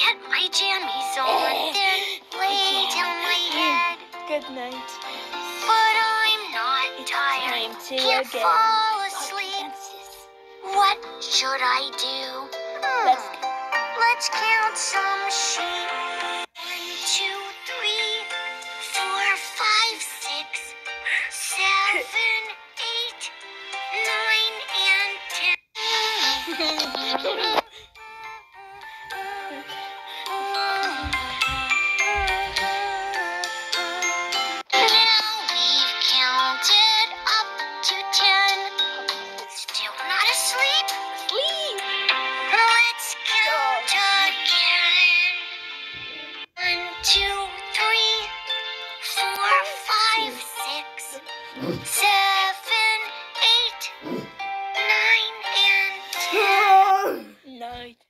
get my jammies on, then lay down my head. Good night. But I'm not tired, can't fall asleep. What should I do? Let's count some sheep. 1, 2, 3, 4, 5, 6, 7, 8, 9, and 10. Now we've counted up to 10. Still not asleep? Let's count again. 1, 2, 3, 4, 5, 6, 7, 8, 9, and 10. Night.